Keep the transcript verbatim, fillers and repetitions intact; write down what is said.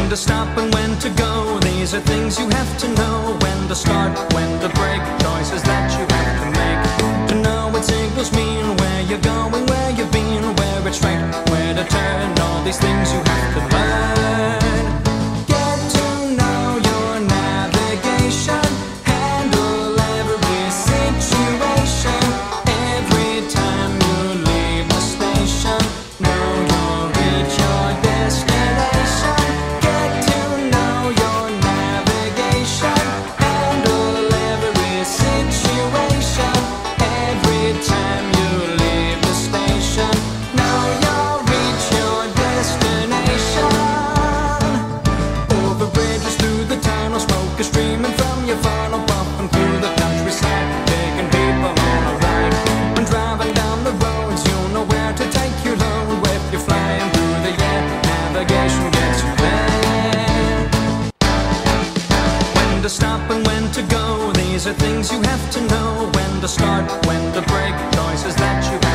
When to stop and when to go, these are things you have to know. When to start, when to break, choices that you have to make. To know what signals mean, where you're going, where you've been, where it's right, where to turn. All these things you have to learn. Get to know your navigation, handle every situation. Every time you leave the station, know you'll reach your destination. Get to know your navigation, handle every situation. Every time you leave the station, know you'll reach your destination. Over bridges, through the tunnel, smoke is streaming from your funnel, bumping through the countryside, taking people on a ride. When driving down the roads, you'll know where to take your load. If you're flying through the air, navigation gets you there. When to stop and when to go, these are things you have to know. When to start, when to break, choices that you